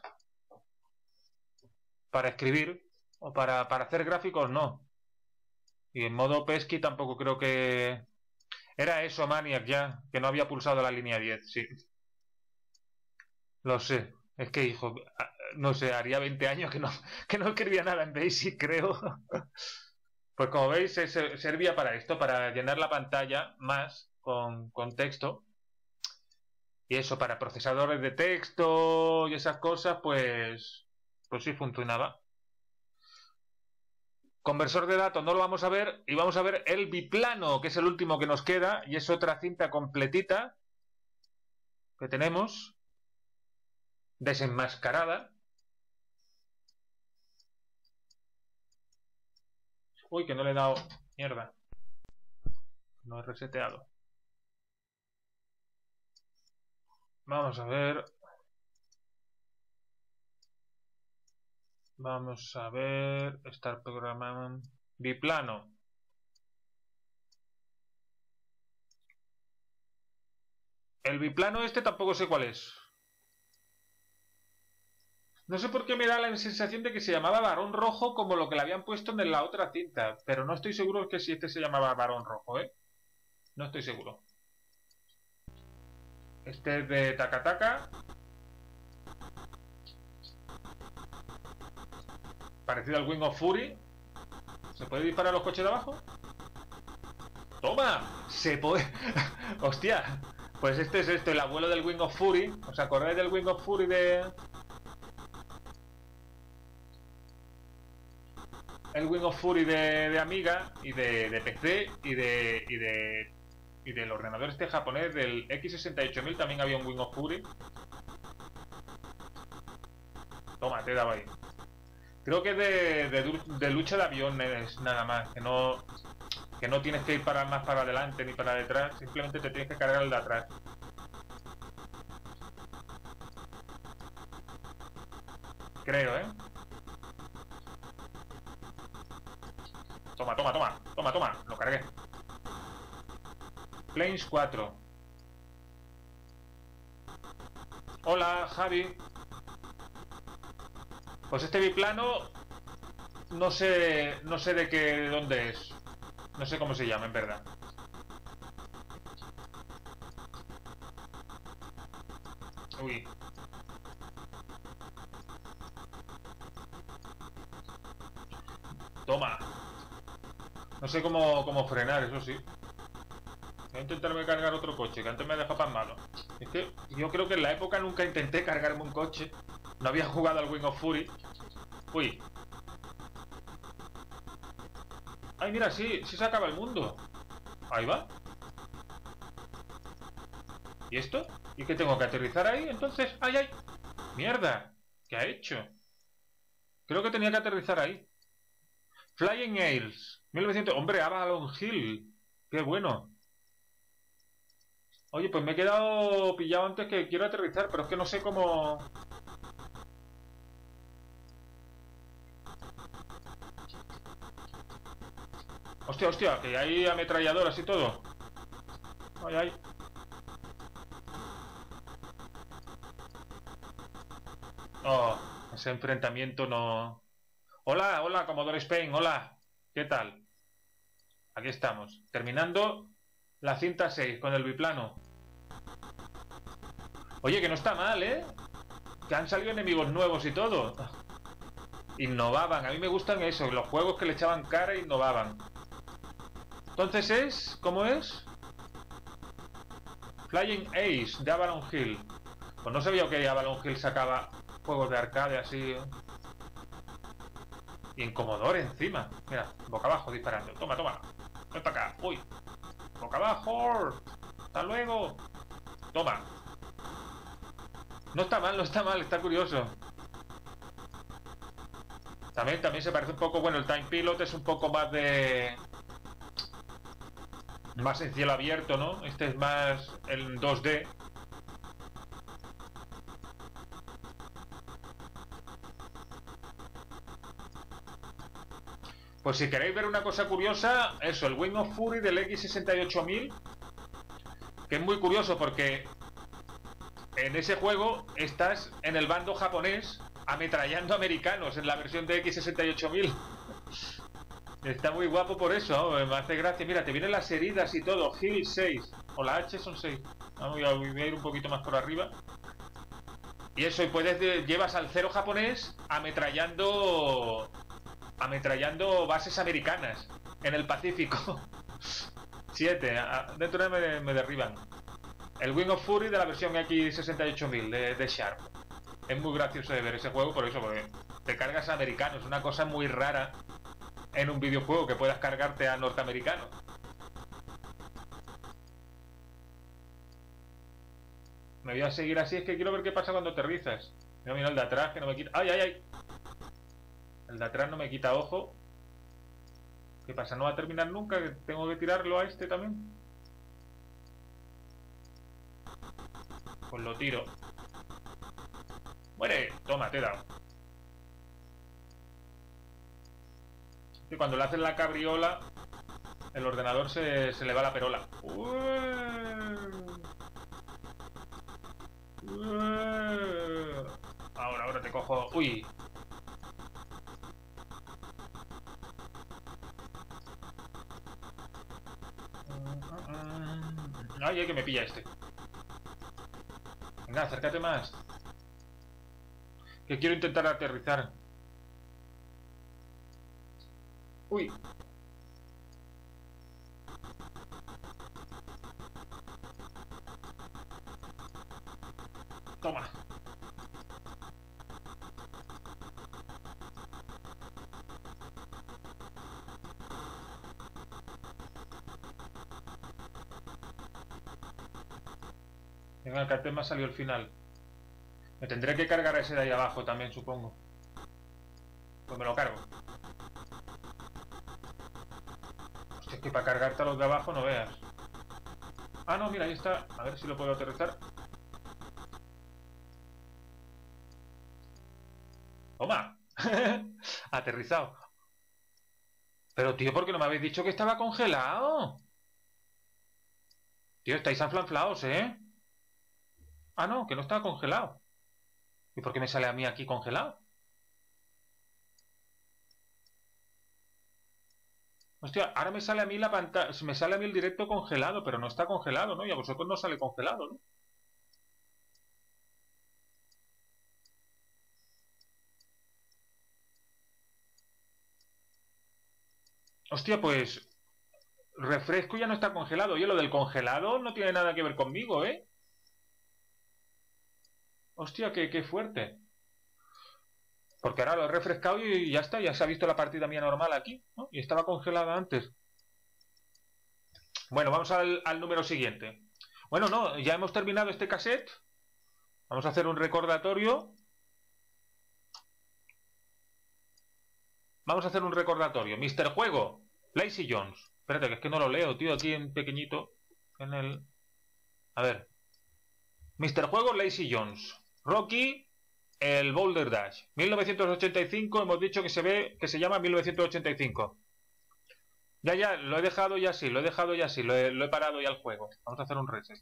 para escribir, o para, para hacer gráficos, no. Y en modo pesqui tampoco creo que... Era eso, Maniac, ya, que no había pulsado la línea diez, sí. Lo sé. Es que, hijo, no sé, haría veinte años que no, que no escribía nada en Basic, creo. Pues como veis, se, se, servía para esto, para llenar la pantalla más con, con texto. Y eso, para procesadores de texto y esas cosas, pues, pues sí funcionaba. Conversor de datos no lo vamos a ver y vamos a ver el biplano, que es el último que nos queda y es otra cinta completita que tenemos, desenmascarada. Uy, que no le he dado... Mierda. No he reseteado. Vamos a ver... Vamos a ver... Estar programando... Biplano. El biplano este tampoco sé cuál es. No sé por qué me da la sensación de que se llamaba varón rojo como lo que le habían puesto en la otra cinta. Pero no estoy seguro que si este se llamaba varón rojo, ¿eh? No estoy seguro. Este es de Takataka. Parecido al Wing of Fury. ¿Se puede disparar a los coches de abajo? ¡Toma! Se puede... ¡Hostia! Pues este es este, el abuelo del Wing of Fury. ¿Os acordáis del Wing of Fury de...? El Wing of Fury de, de Amiga y de, de P C y de... y de... y del ordenador este japonés del X sesenta y ocho mil también había un Wing of Fury. Toma, te he dado ahí. Creo que es de, de, de lucha de aviones nada más, que no... Que no tienes que ir para más para adelante ni para detrás, simplemente te tienes que cargar el de atrás. Creo, ¿eh? Toma, toma, toma, toma, toma, lo cargué. Planes cuatro. Hola, Javi. Pues este biplano no sé, no sé de qué, de dónde es. No sé cómo se llama, en verdad. Uy. Toma. No sé cómo, cómo frenar, eso sí. Voy a intentarme cargar otro coche, que antes me deja pan malo. Es que yo creo que en la época nunca intenté cargarme un coche. No había jugado al Wing of Fury. Uy. Ay, mira, sí, sí se acaba el mundo. Ahí va. ¿Y esto? ¿Y qué tengo que aterrizar ahí? Entonces, ¡ay, ay! ¡Mierda! ¿Qué ha hecho? Creo que tenía que aterrizar ahí. Flying Ales. mil novecientos... ¡Hombre, Avalon Hill! ¡Qué bueno! Oye, pues me he quedado pillado antes que quiero aterrizar, pero es que no sé cómo... Hostia, hostia, que hay ametralladoras y todo. Ay, ay. Oh, ese enfrentamiento no... Hola, hola, Commodore Spain, hola. ¿Qué tal? Aquí estamos, terminando la cinta seis con el biplano. Oye, que no está mal, ¿eh? Que han salido enemigos nuevos y todo. Innovaban, a mí me gustan eso, los juegos que le echaban cara innovaban. Entonces es... ¿Cómo es? Flying Ace de Avalon Hill. Pues no sabía que Avalon Hill sacaba juegos de arcade así. Y en Commodore encima. Mira, boca abajo disparando. Toma, toma. Ven para acá. Uy. Boca abajo. Hasta luego. Toma. No está mal, no está mal. Está curioso. También, también se parece un poco... Bueno, el Time Pilot es un poco más de... Más en cielo abierto, ¿no? Este es más en dos D. Pues si queréis ver una cosa curiosa, eso, el Wing of Fury del X sesenta y ocho mil, que es muy curioso porque en ese juego estás en el bando japonés ametrallando americanos en la versión de X sesenta y ocho mil. Está muy guapo por eso, ¿no? Me hace gracia. Mira, te vienen las heridas y todo. Heal seis. O la H son seis. Voy a, voy a ir un poquito más por arriba. Y eso, y puedes de, llevas al cero japonés ametrallando... Ametrallando bases americanas en el Pacífico. siete. Dentro de me, me derriban. El Wing of Fury de la versión X sesenta y ocho mil de, de Sharp. Es muy gracioso de ver ese juego por eso, porque te cargas a americanos. Una cosa muy rara en un videojuego que puedas cargarte a norteamericanos. Me voy a seguir así, es que quiero ver qué pasa cuando aterrizas. Mira, mira el de atrás que no me quita... ¡Ay, ay, ay! El de atrás no me quita ojo. ¿Qué pasa? ¿No va a terminar nunca? ¿Tengo que tirarlo a este también? Pues lo tiro. ¡Muere! Toma, te he dado. Y cuando le hacen la cabriola, el ordenador se, se le va la perola. Ahora, ahora te cojo... ¡Uy! ¡Ay, ay, que me pilla este! Venga, acércate más. Que quiero intentar aterrizar. ¡Uy! Toma. Venga, el cartel me ha salido el final. Me tendré que cargar a ese de ahí abajo también, supongo. Pues me lo cargo. Hostia, es que para cargarte a los de abajo no veas. Ah, no, mira, ahí está. A ver si lo puedo aterrizar. ¡Toma! Aterrizado. Pero, tío, ¿por qué no me habéis dicho que estaba congelado? Tío, estáis aflanflados, ¿eh? Ah, no, que no estaba congelado. ¿Y por qué me sale a mí aquí congelado? Hostia, ahora me sale a mí la pantalla, me sale a mí el directo congelado, pero no está congelado, ¿no? Y a vosotros no sale congelado, ¿no? Hostia, pues refresco ya no está congelado. Oye, lo del congelado no tiene nada que ver conmigo, ¿eh? Hostia, qué, qué fuerte. Porque ahora lo he refrescado y ya está, ya se ha visto la partida mía normal aquí, ¿no? Y estaba congelada antes. Bueno, vamos al, al número siguiente. Bueno, no, ya hemos terminado este cassette. Vamos a hacer un recordatorio. Vamos a hacer un recordatorio. mister Juego, Lazy Jones. Espérate, que es que no lo leo, tío, aquí en pequeñito. En el... A ver. mister Juego, Lazy Jones. Rocky, el Boulder Dash. mil novecientos ochenta y cinco, hemos dicho que se ve, que se llama mil novecientos ochenta y cinco. Ya, ya, lo he dejado ya así, lo he dejado ya así, lo he, lo he parado ya el juego. Vamos a hacer un reset.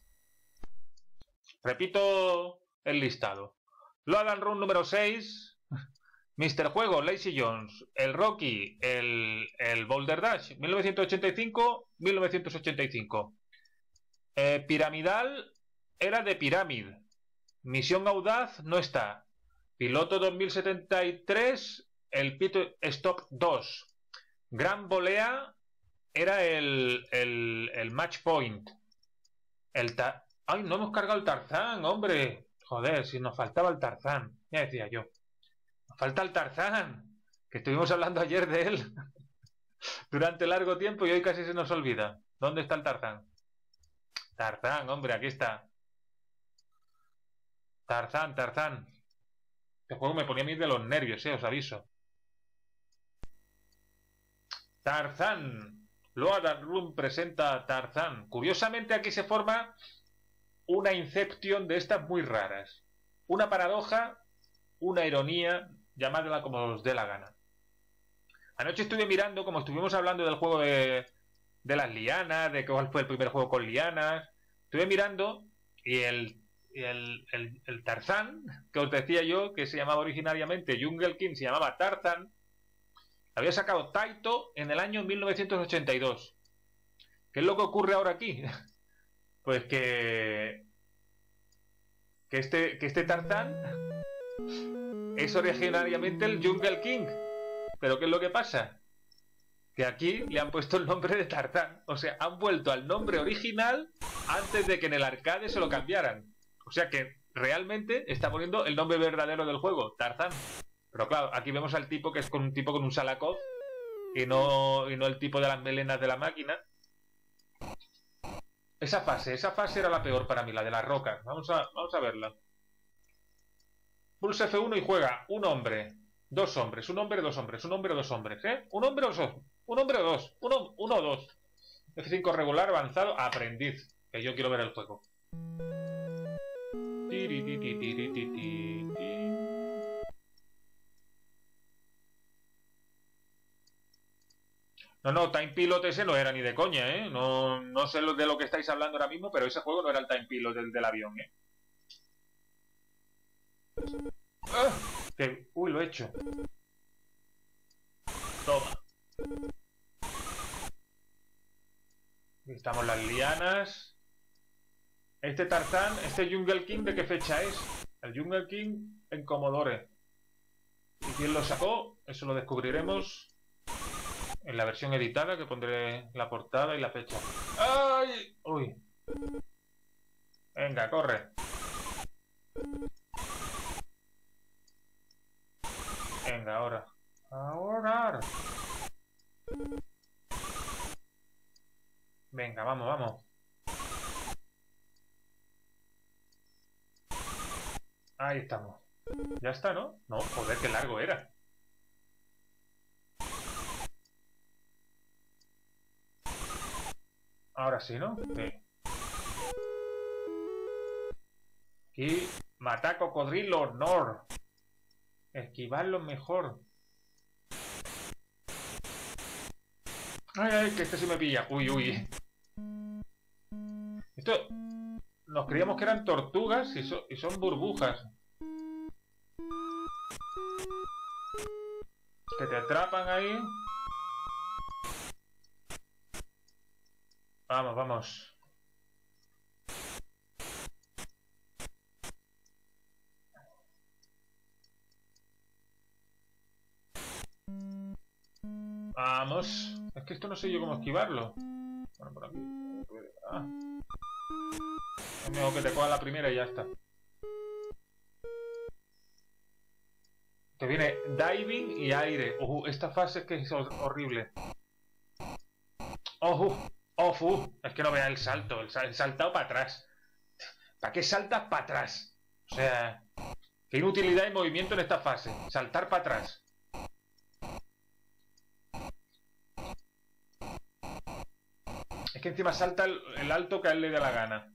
Repito el listado. Loadan Run número seis. mister Juego, Lazy Jones, el Rocky, el, el Boulder Dash, mil novecientos ochenta y cinco, mil novecientos ochenta y cinco. Eh, Piramidal era de Pyramid. Misión Audaz no está. Piloto dos mil setenta y tres, el Pit Stop dos. Gran Volea era el, el, el Match Point. El ta ¡Ay, no hemos cargado el Tarzán, hombre! Joder, si nos faltaba el Tarzán. Ya decía yo. Nos falta el Tarzán, que estuvimos hablando ayer de él durante largo tiempo y hoy casi se nos olvida. ¿Dónde está el Tarzán? Tarzán, hombre, aquí está. Tarzán, Tarzán. Este juego me ponía a mí de los nervios, eh, os aviso. Tarzán. Loaded Room presenta a Tarzán. Curiosamente aquí se forma una inception de estas muy raras. Una paradoja, una ironía, llamadla como os dé la gana. Anoche estuve mirando, como estuvimos hablando del juego de, de las lianas, de cuál fue el primer juego con lianas, estuve mirando y el, el, el, el Tarzán, que os decía yo, que se llamaba originariamente Jungle King, se llamaba Tarzán, había sacado Taito en el año mil novecientos ochenta y dos. ¿Qué es lo que ocurre ahora aquí? Pues que, que, este, que este Tarzán es originariamente el Jungle King. ¿Pero qué es lo que pasa? Que aquí le han puesto el nombre de Tarzán. O sea, han vuelto al nombre original antes de que en el arcade se lo cambiaran. O sea que realmente está poniendo el nombre verdadero del juego, Tarzán. Pero claro, aquí vemos al tipo que es con un tipo con un Salakov y no, y no el tipo de las melenas de la máquina. Esa fase, esa fase era la peor para mí, la de las rocas. Vamos a, vamos a verla. Pulsa F uno y juega un hombre, dos hombres, un hombre, dos hombres, un hombre, dos hombres, ¿eh? Un hombre o dos, un hombre o dos, uno, uno o dos. F cinco regular, avanzado, aprendiz. Que yo quiero ver el juego. Tiri, tiri, tiri, tiri, tiri. No, no, Time Pilot ese no era ni de coña, ¿eh? No, no sé de lo que estáis hablando ahora mismo, pero ese juego no era el Time Pilot del, del avión, ¿eh? ¡Ah! Que, uy, lo he hecho. Toma. Aquí estamos las lianas. Este Tarzán, este Jungle King, ¿de qué fecha es? El Jungle King en Commodore. ¿Y quién lo sacó? Eso lo descubriremos en la versión editada, que pondré la portada y la fecha. ¡Ay! ¡Uy! Venga, corre. Venga, ahora. Ahora. Venga, vamos, vamos. Ahí estamos. Ya está, ¿no? No, joder, qué largo era. Ahora sí, ¿no? Sí. Aquí, matar cocodrilo, Nor. Esquivarlo mejor. Ay, ay, que este sí me pilla. Uy, uy. Esto... Nos creíamos que eran tortugas y, so, y son burbujas. Que te atrapan ahí. Vamos, vamos. Vamos. Es que esto no sé yo cómo esquivarlo. Bueno, por aquí. Ah. Es mejor que te coja la primera y ya está. Te viene diving y aire. Uh, esta fase es que es horrible. Oh, uh, oh, uh. Es que no vea el salto. El, sal, el saltado para atrás. ¿Para qué saltas para atrás? O sea, qué inutilidad de movimiento en esta fase. Saltar para atrás. Es que encima salta el, el alto que a él le dé la gana.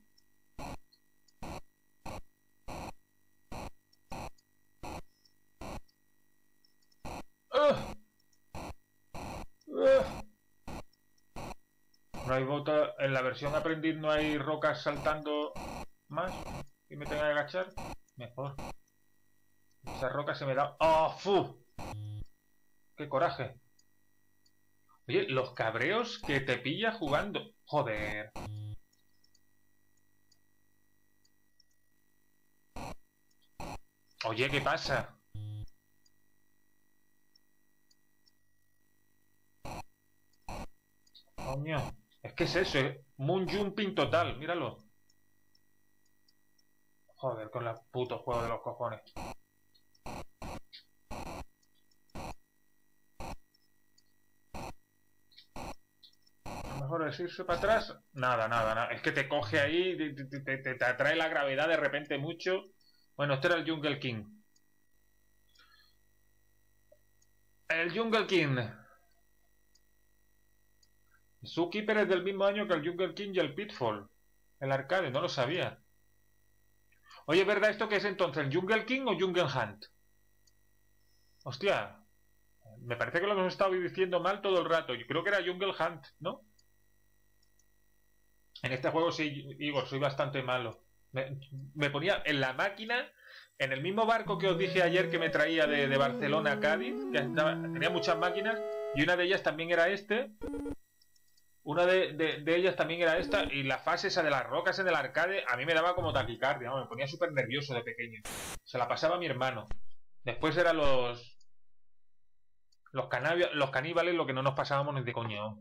Uh. Uh. No hay bota. En la versión aprendiz no hay rocas saltando más. Y me tenga que agachar. Mejor. Esa roca se me da. ¡Oh, fu! ¡Qué coraje! Oye, los cabreos que te pilla jugando. Joder. Oye, ¿qué pasa? Coño. Es que es eso, ¿eh? Moon Jumping total, míralo. Joder, con la puto juego de los cojones. Mejor es irse para atrás. Nada, nada, nada. Es que te coge ahí, te, te, te, te atrae la gravedad de repente mucho. Bueno, este era el Jungle King. El Jungle King. Zookeeper es del mismo año que el Jungle King y el Pitfall. El arcade, no lo sabía. Oye, ¿es verdad esto que es entonces el Jungle King o Jungle Hunt? Hostia, me parece que lo hemos estado diciendo mal todo el rato. Yo creo que era Jungle Hunt, ¿no? En este juego sí, Igor, soy bastante malo. Me, me ponía en la máquina, en el mismo barco que os dije ayer que me traía de, de Barcelona a Cádiz, que estaba, tenía muchas máquinas, y una de ellas también era este. Una de, de, de ellas también era esta, y la fase esa de las rocas en el arcade a mí me daba como taquicardia, ¿no? Me ponía súper nervioso de pequeño. Se la pasaba a mi hermano. Después eran los... Los, los caníbales, lo que no nos pasábamos ni de coño.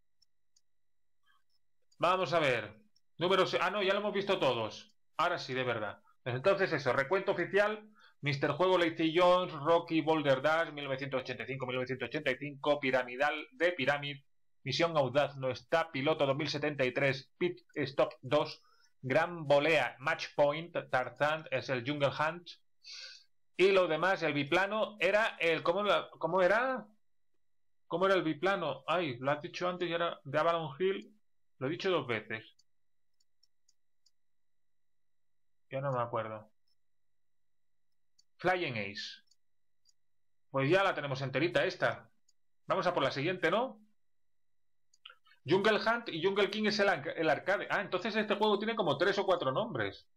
Vamos a ver. Número... Ah, no, ya lo hemos visto todos. Ahora sí, de verdad. Entonces eso, recuento oficial. míster Juego, Lazy Jones, Rocky, Boulder Dash, mil novecientos ochenta y cinco mil novecientos ochenta y cinco, Piramidal de Pyramid, Misión Audaz no está, Piloto dos mil setenta y tres, Pit Stop dos, Gran Volea, Match Point, Tarzan es el Jungle Hunt, y lo demás, el biplano, era el... ¿Cómo, la, cómo era? ¿Cómo era el biplano? Ay, lo has dicho antes y era de Avalon Hill. Lo he dicho dos veces. Yo no me acuerdo. Flying Ace. Pues ya la tenemos enterita esta. Vamos a por la siguiente, ¿no? Jungle Hunt y Jungle King es el, el arcade. Ah, entonces este juego tiene como tres o cuatro nombres.